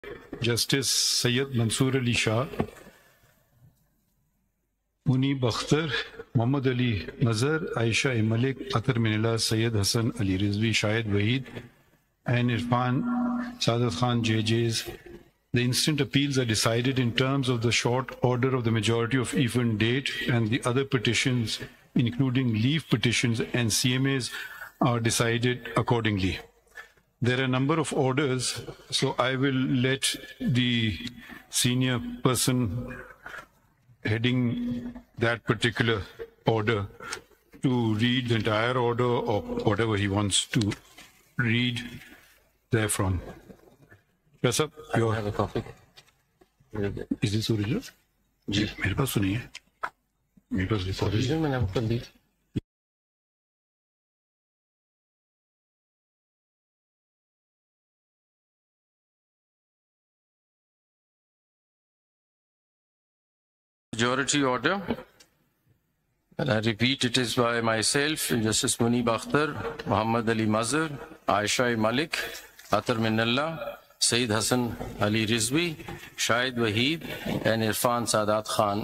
Justice Syed Mansoor Ali Shah, Munib Akhtar, Muhammad Ali Nazar, Aisha Malik, Atar Minillah, Syed Hassan Ali Rizvi, Shahid Waheed, and Irfan Saadat Khan JJs. The instant appeals are decided in terms of the short order of the majority of even date, and the other petitions, including leave petitions and CMAs, are decided accordingly. There are a number of orders, so I will let the senior person heading that particular order to read the entire order or whatever he wants to read therefrom. Yes, sir. I have a copy. Is this original? जी मेरे पास तो नहीं है. मेरे पास report है. Original मैंने आपको दी. Majority order. And I repeat, it is by myself, Justice Munib Akhtar, Muhammad Ali Mazhar, Aisha Malik, Atar Minallah, Syed Hassan Ali Rizvi, Shahid Waheed, and Irfan Saadat Khan.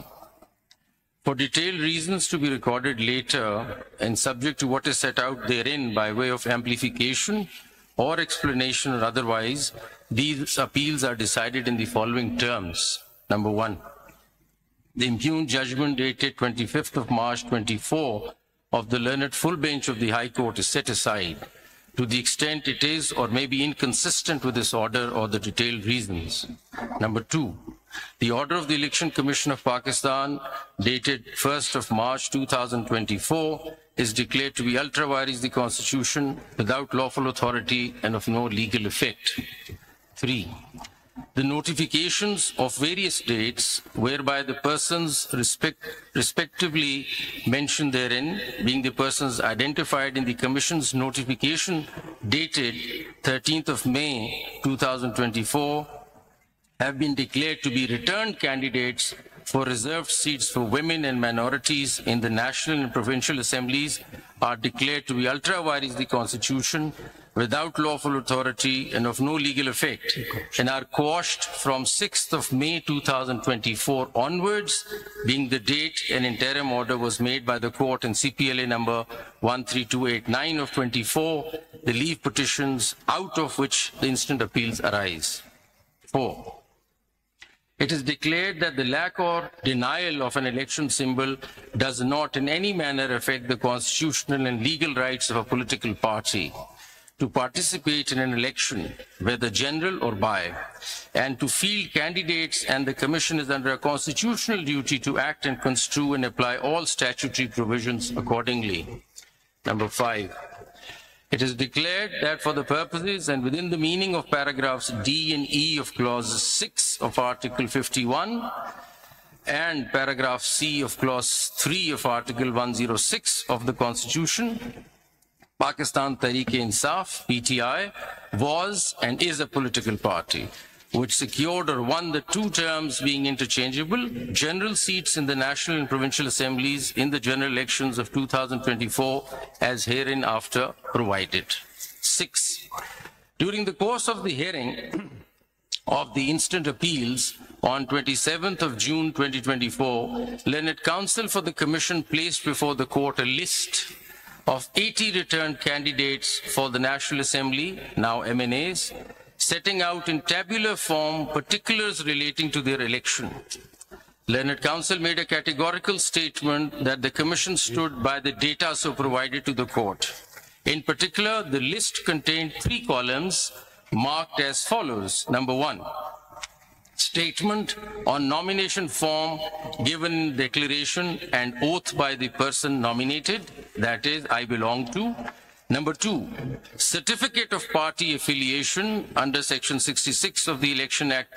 For detailed reasons to be recorded later and subject to what is set out therein by way of amplification or explanation or otherwise, these appeals are decided in the following terms. Number one, the impugned judgment dated 25th of March 24 of the learned full bench of the High Court is set aside to the extent it is or may be inconsistent with this order or the detailed reasons. Number two, the order of the Election Commission of Pakistan dated 1st of March 2024 is declared to be ultra vires the Constitution without lawful authority and of no legal effect. Three, the notifications of various dates whereby the persons respectively mentioned therein, being the persons identified in the Commission's notification dated 13th of May 2024, have been declared to be returned candidates for reserved seats for women and minorities in the National and Provincial Assemblies are declared to be ultra vires the Constitution without lawful authority and of no legal effect, and are quashed from 6th of May 2024 onwards, being the date an interim order was made by the court in CPLA number 13289 of 24, the leave petitions out of which the instant appeals arise. 4. It is declared that the lack or denial of an election symbol does not in any manner affect the constitutional and legal rights of a political party to participate in an election, whether general or by, and to field candidates, and the Commission is under a constitutional duty to act and construe and apply all statutory provisions accordingly. Number 5. It is declared that for the purposes and within the meaning of paragraphs D and E of clause 6 of Article 51 and paragraph C of clause 3 of Article 106 of the Constitution, Pakistan Tehreek-e-Insaf, PTI, was and is a political party which secured or won the two terms being interchangeable general seats in the National and Provincial Assemblies in the general elections of 2024 as hereinafter provided. 6. During the course of the hearing of the instant appeals on 27th of June 2024, Learned Counsel for the Commission placed before the court a list of 80 returned candidates for the National Assembly, now MNAs, setting out in tabular form particulars relating to their election. Learned Counsel made a categorical statement that the Commission stood by the data so provided to the court. In particular, the list contained 3 columns marked as follows. Number 1, statement on nomination form given in declaration and oath by the person nominated, that is, I belong to. Number 2, certificate of party affiliation under Section 66 of the Election Act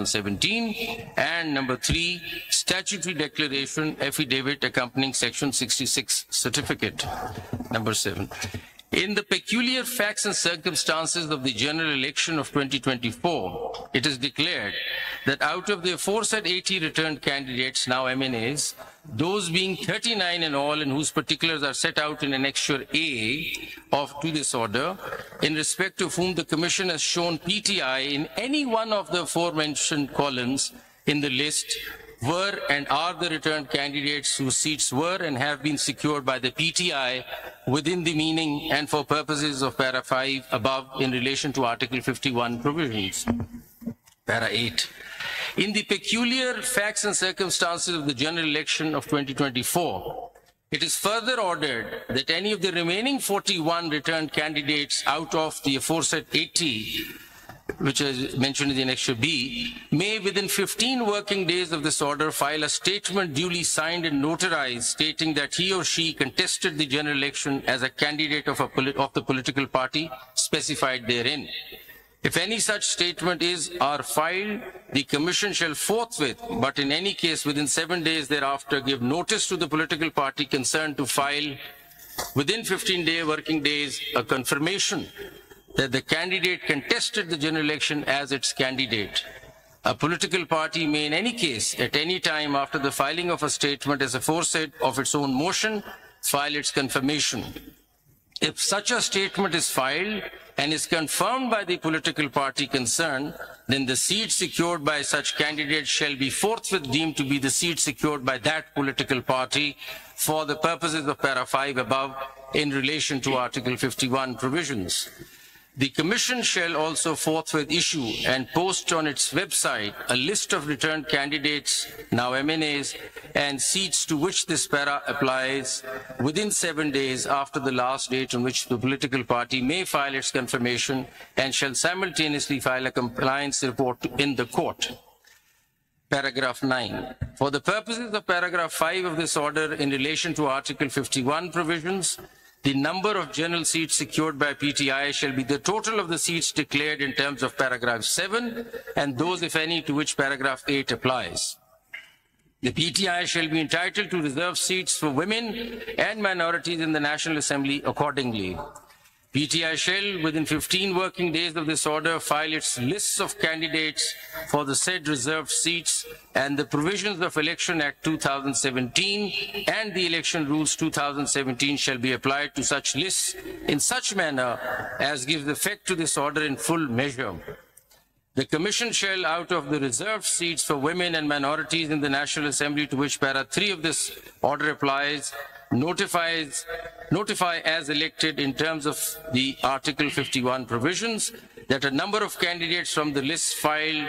2017. And number 3, statutory declaration affidavit accompanying Section 66 certificate. Number 7. In the peculiar facts and circumstances of the general election of 2024, it is declared that out of the aforesaid 80 returned candidates, now MNAs, those being 39 in all and whose particulars are set out in Annexure A to this order, in respect of whom the Commission has shown PTI in any one of the aforementioned columns in the list, were and are the returned candidates whose seats were and have been secured by the PTI within the meaning and for purposes of Para 5 above in relation to Article 51 provisions. Para 8. In the peculiar facts and circumstances of the general election of 2024, it is further ordered that any of the remaining 41 returned candidates out of the aforesaid 80, which is mentioned in the Annexure B, may within 15 working days of this order file a statement duly signed and notarized stating that he or she contested the general election as a candidate of the political party specified therein. If any such statement is or filed, the Commission shall forthwith, but in any case within 7 days thereafter, give notice to the political party concerned to file within 15 working days a confirmation that the candidate contested the general election as its candidate. A political party may in any case, at any time after the filing of a statement as aforesaid of its own motion, file its confirmation. If such a statement is filed and is confirmed by the political party concerned, then the seat secured by such candidate shall be forthwith deemed to be the seat secured by that political party for the purposes of Para 5 above in relation to Article 51 provisions. The Commission shall also forthwith issue and post on its website a list of returned candidates, now MNAs, and seats to which this para applies within 7 days after the last date on which the political party may file its confirmation, and shall simultaneously file a compliance report in the court. Paragraph 9. For the purposes of Paragraph 5 of this order in relation to Article 51 provisions, the number of general seats secured by PTI shall be the total of the seats declared in terms of Paragraph 7 and those, if any, to which Paragraph 8 applies. The PTI shall be entitled to reserve seats for women and minorities in the National Assembly accordingly. PTI shall, within 15 working days of this order, file its lists of candidates for the said reserved seats, and the provisions of Election Act 2017 and the Election Rules 2017 shall be applied to such lists in such manner as gives effect to this order in full measure. The Commission shall, out of the reserved seats for women and minorities in the National Assembly to which Para 3 of this order applies, notify as elected in terms of the Article 51 provisions that a number of candidates from the list filed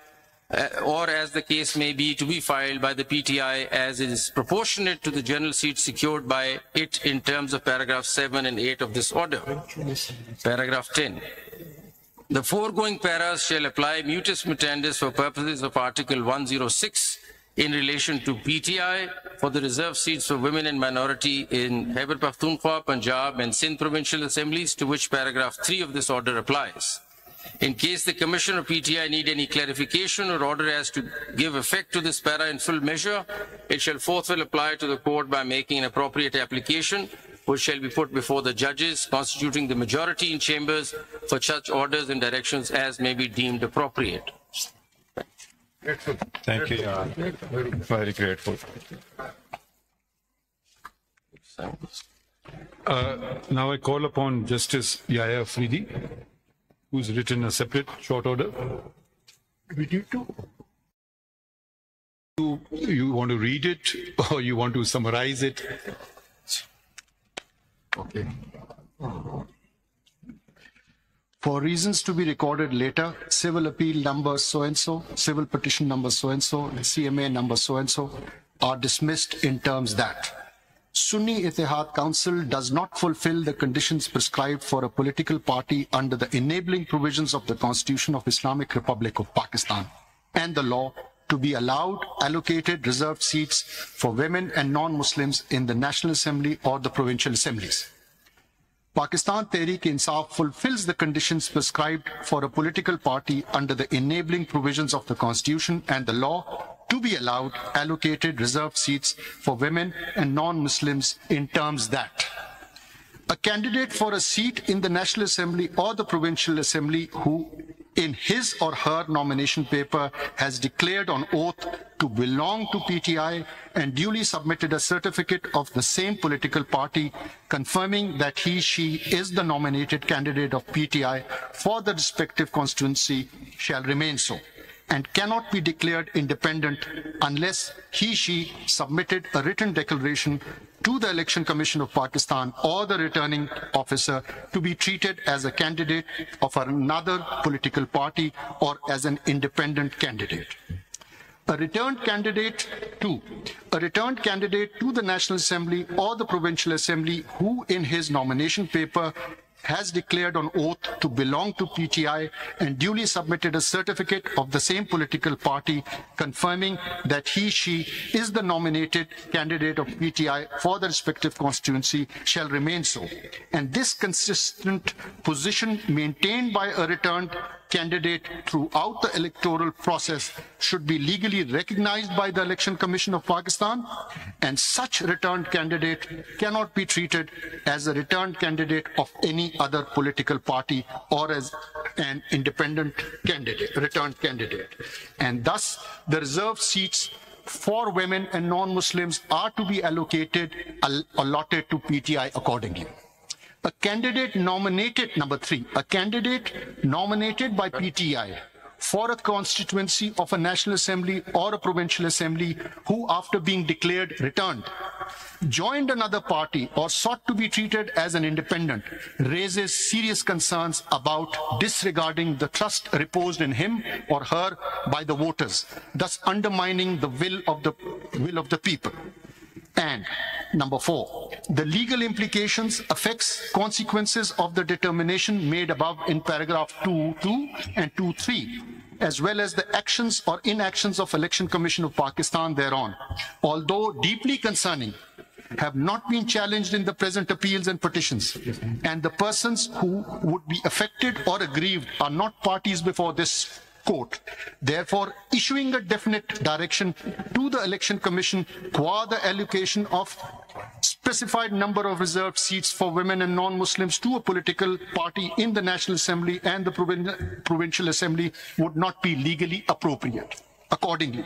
or as the case may be to be filed by the PTI as is proportionate to the general seat secured by it in terms of Paragraph 7 and 8 of this order. Paragraph 10. The foregoing paras shall apply mutus mutandis for purposes of Article 106 in relation to PTI for the reserved seats for women and minority in Khyber Pakhtunkhwa, Punjab and Sindh provincial assemblies to which Paragraph 3 of this order applies. In case the Commission or PTI need any clarification or order as to give effect to this para in full measure, it shall forthwith apply to the court by making an appropriate application, which shall be put before the judges constituting the majority in chambers for such orders and directions as may be deemed appropriate. Thank you, very grateful. Now I call upon Justice Yahya Afridi, who's written a separate short order. We need to. You want to read it or you want to summarize it? Okay. For reasons to be recorded later, civil appeal number so-and-so, civil petition number so-and-so, and CMA number so-and-so are dismissed in terms that Sunni Ittihad Council does not fulfill the conditions prescribed for a political party under the enabling provisions of the Constitution of Islamic Republic of Pakistan and the law to be allowed allocated reserved seats for women and non-Muslims in the National Assembly or the provincial assemblies. Pakistan Tehreek-e-Insaf fulfills the conditions prescribed for a political party under the enabling provisions of the Constitution and the law to be allowed allocated reserved seats for women and non-Muslims in terms that a candidate for a seat in the National Assembly or the Provincial Assembly who in his or her nomination paper has declared on oath to belong to PTI and duly submitted a certificate of the same political party confirming that he/she is the nominated candidate of PTI for the respective constituency shall remain so, and cannot be declared independent unless he/she submitted a written declaration to the Election Commission of Pakistan or the returning officer to be treated as a candidate of another political party or as an independent candidate. A returned candidate to the National Assembly or the Provincial Assembly who in his nomination paper has declared on oath to belong to PTI and duly submitted a certificate of the same political party confirming that he/she is the nominated candidate of PTI for the respective constituency shall remain so. And this consistent position maintained by a returned candidate throughout the electoral process should be legally recognized by the Election Commission of Pakistan, and such returned candidate cannot be treated as a returned candidate of any other political party or as an independent candidate, returned candidate. And thus, the reserved seats for women and non-Muslims are to be allotted to PTI accordingly. A candidate nominated, number 3, a candidate nominated by PTI for a constituency of a National Assembly or a Provincial Assembly who, after being declared returned, joined another party or sought to be treated as an independent, raises serious concerns about disregarding the trust reposed in him or her by the voters, thus undermining the will of the people. And number 4, the legal implications, effects, consequences of the determination made above in paragraph 2.2 and 2.3, as well as the actions or inactions of Election Commission of Pakistan thereon, although deeply concerning, have not been challenged in the present appeals and petitions, and the persons who would be affected or aggrieved are not parties before this court. Therefore, issuing a definite direction to the Election Commission qua the allocation of specified number of reserved seats for women and non-Muslims to a political party in the National Assembly and the Provincial Assembly would not be legally appropriate. Accordingly,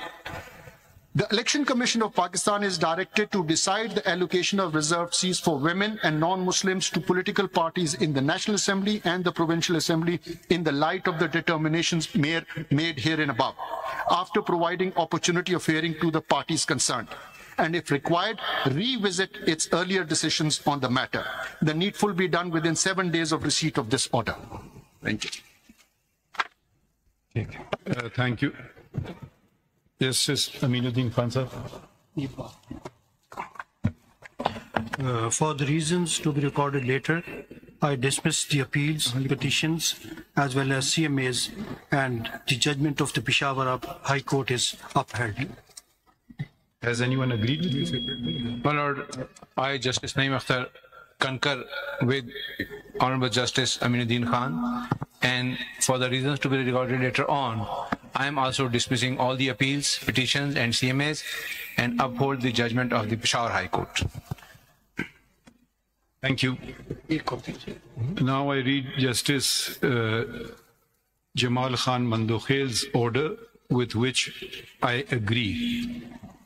the Election Commission of Pakistan is directed to decide the allocation of reserved seats for women and non-Muslims to political parties in the National Assembly and the Provincial Assembly in the light of the determinations made herein above, after providing opportunity of hearing to the parties concerned, and if required, revisit its earlier decisions on the matter. The needful be done within 7 days of receipt of this order. Thank you. Thank you. Justice Aminuddin Khan sir. For the reasons to be recorded later, I dismiss the appeals, petitions, as well as CMAs, and the judgment of the Peshawar High Court is upheld. Has anyone agreed with this? My Lord, I, Justice Naeem Akhtar, concur with Honorable Justice Aminuddin Khan, and for the reasons to be recorded later on, I am also dismissing all the appeals, petitions, and CMAs, and uphold the judgment of the Peshawar High Court. Thank you. Now I read Justice Jamal Khan Mandokhel's order, with which I agree.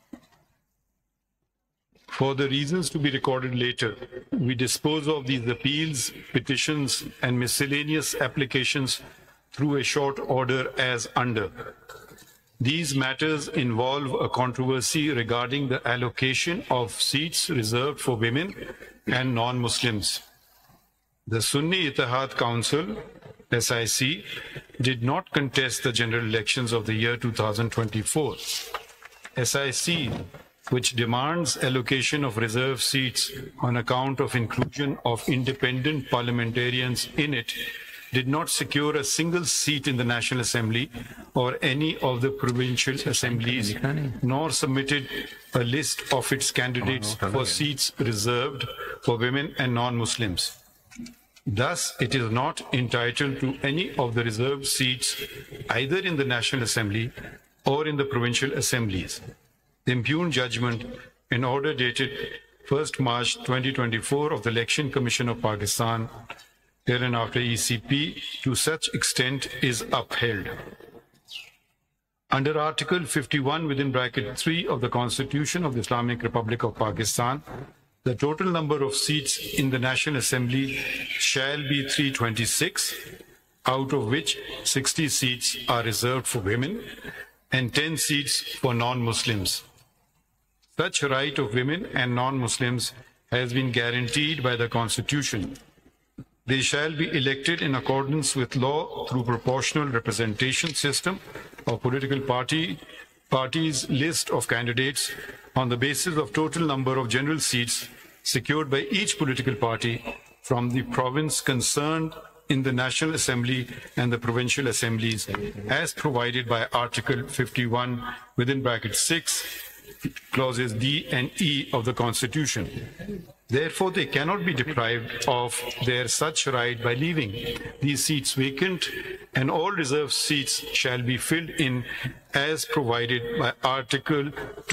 For the reasons to be recorded later, we dispose of these appeals, petitions, and miscellaneous applications through a short order as under. These matters involve a controversy regarding the allocation of seats reserved for women and non-Muslims. The Sunni Ittihad Council, SIC, did not contest the general elections of the year 2024. SIC, which demands allocation of reserved seats on account of inclusion of independent parliamentarians in it, did not secure a single seat in the National Assembly or any of the provincial assemblies, nor submitted a list of its candidates for seats reserved for women and non-Muslims. Thus, it is not entitled to any of the reserved seats either in the National Assembly or in the provincial assemblies. The impugned judgment in order dated 1st March 2024 of the Election Commission of Pakistan hereinafter ECP, to such extent is upheld. Under Article 51 within bracket 3 of the Constitution of the Islamic Republic of Pakistan, the total number of seats in the National Assembly shall be 326, out of which 60 seats are reserved for women and 10 seats for non-Muslims. Such right of women and non-Muslims has been guaranteed by the Constitution. They shall be elected in accordance with law through proportional representation system of political parties list of candidates on the basis of total number of general seats secured by each political party from the province concerned in the National Assembly and the provincial assemblies as provided by Article 51 within bracket 6 clauses D and E of the Constitution. Therefore, they cannot be deprived of their such right by leaving these seats vacant, and all reserved seats shall be filled in as provided by Article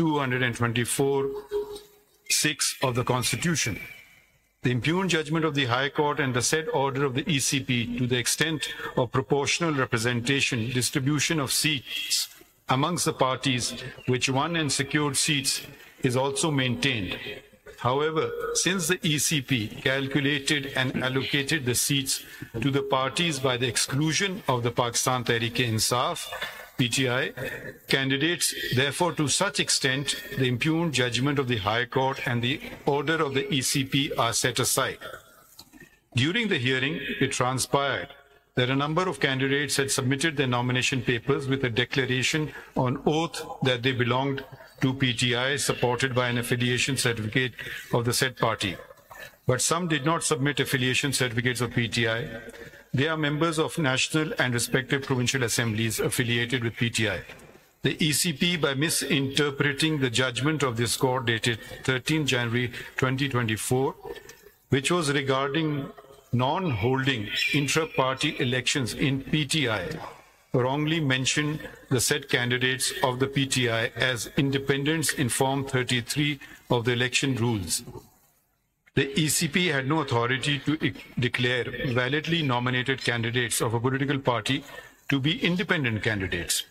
224(6) of the Constitution. The impugned judgment of the High Court and the said order of the ECP to the extent of proportional representation, distribution of seats amongst the parties which won and secured seats is also maintained. However, since the ECP calculated and allocated the seats to the parties by the exclusion of the Pakistan Tehreek-e-Insaf, PTI, candidates, therefore, to such extent, the impugned judgment of the High Court and the order of the ECP are set aside. During the hearing, it transpired that a number of candidates had submitted their nomination papers with a declaration on oath that they belonged to PTI, supported by an affiliation certificate of the said party. But some did not submit affiliation certificates of PTI. They are members of national and respective provincial assemblies affiliated with PTI. The ECP, by misinterpreting the judgment of this court dated 13 January 2024, which was regarding non-holding intra-party elections in PTI, wrongly mentioned the said candidates of the PTI as independents in Form 33 of the election rules. The ECP had no authority to declare validly nominated candidates of a political party to be independent candidates.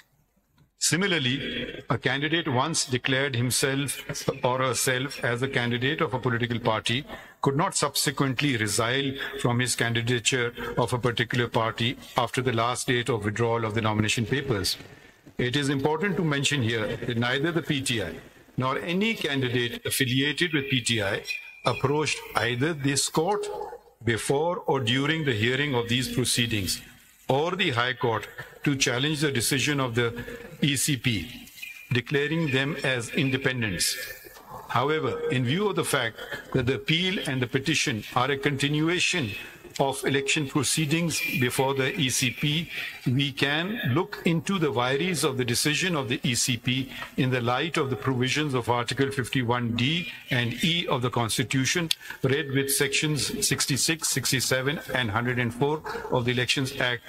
Similarly, a candidate once declared himself or herself as a candidate of a political party could not subsequently resile from his candidature of a particular party after the last date of withdrawal of the nomination papers. It is important to mention here that neither the PTI nor any candidate affiliated with PTI approached either this court before or during the hearing of these proceedings or the High Court to challenge the decision of the ECP, declaring them as independents. However, in view of the fact that the appeal and the petition are a continuation of election proceedings before the ECP, we can look into the vires of the decision of the ECP in the light of the provisions of Article 51D and E of the Constitution, read with sections 66, 67, and 104 of the Elections Act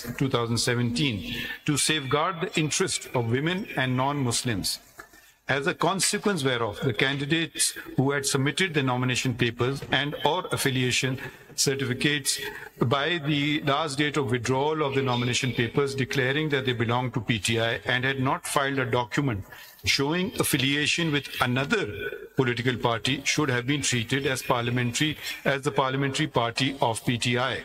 2017, to safeguard the interest of women and non-Muslims. As a consequence whereof, the candidates who had submitted the nomination papers and or affiliation certificates by the last date of withdrawal of the nomination papers declaring that they belong to PTI and had not filed a document showing affiliation with another political party should have been treated as the parliamentary party of PTI.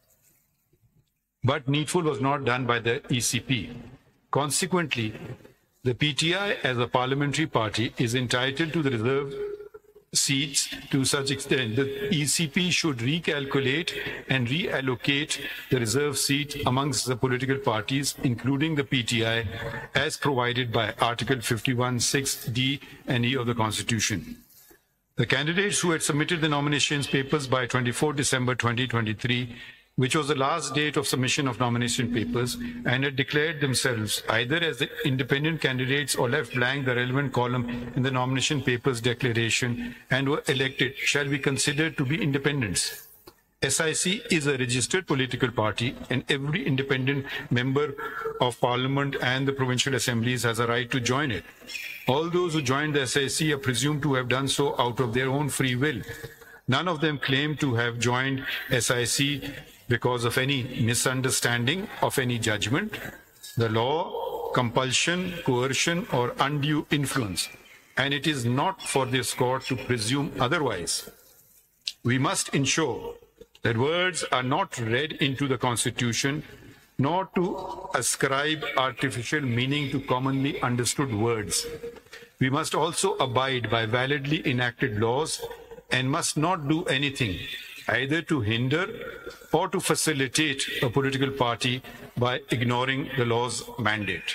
But needful was not done by the ECP. Consequently, the PTI as a parliamentary party is entitled to the reserved seats to such extent that ECP should recalculate and reallocate the reserved seat amongst the political parties, including the PTI, as provided by Article 51(6)(d) and E of the Constitution. The candidates who had submitted the nominations papers by 24 December 2023, which was the last date of submission of nomination papers, and had declared themselves either as the independent candidates or left blank the relevant column in the nomination papers declaration and were elected, shall be considered to be independents. SIC is a registered political party, and every independent member of parliament and the provincial assemblies has a right to join it. All those who joined the SIC are presumed to have done so out of their own free will. None of them claim to have joined SIC because of any misunderstanding of any judgment, the law, compulsion, coercion, or undue influence. And it is not for this court to presume otherwise. We must ensure that words are not read into the Constitution, nor to ascribe artificial meaning to commonly understood words. We must also abide by validly enacted laws and must not do anything either to hinder or to facilitate a political party by ignoring the law's mandate.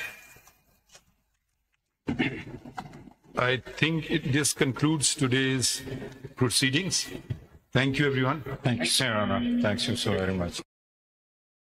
I think this concludes today's proceedings. Thank you, everyone. Thank you, Sir Honor. Thank you so very much.